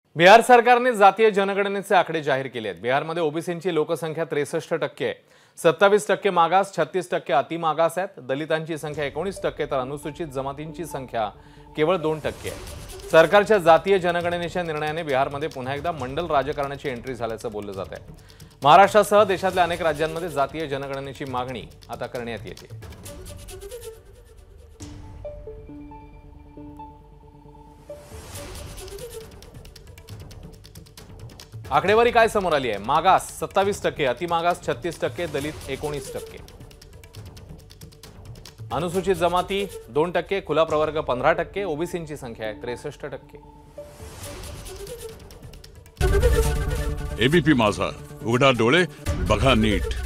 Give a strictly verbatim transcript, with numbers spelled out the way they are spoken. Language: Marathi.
बिहार सरकारने जातीय जनगणनेचे आकडे जाहीर केले आहेत। बिहारमध्ये ओबीसींची लोकसंख्या त्रेसष्ट टक्के आहे, सत्तावीस टक्के मागास, छत्तीस टक्के अतिमागास आहेत। दलितांची संख्या एकोणीस टक्के तर अनुसूचित जमातींची संख्या केवळ दोन टक्के आहे। सरकारच्या जातीय जनगणनेच्या निर्णयाने बिहारमध्ये पुन्हा एकदा मंडल राजकारणाची एंट्री झाल्याचं बोललं जात आहे। महाराष्ट्रासह देशातल्या अनेक राज्यांमध्ये जातीय जनगणनेची मागणी आता करण्यात येते। आकडेवारी काय समोर आली आहे? मागास सत्तावीस टक्के, अतिमागास छत्तीस टक्के, दलित एकोणीस टक्के, अनुसूचित जमाती दोन टक्के, खुला प्रवर्ग पंधरा टक्के, ओबीसींची संख्या आहे त्रेसष्ट टक्के। एबीपी माझा, उघडा डोळे बघा नीट।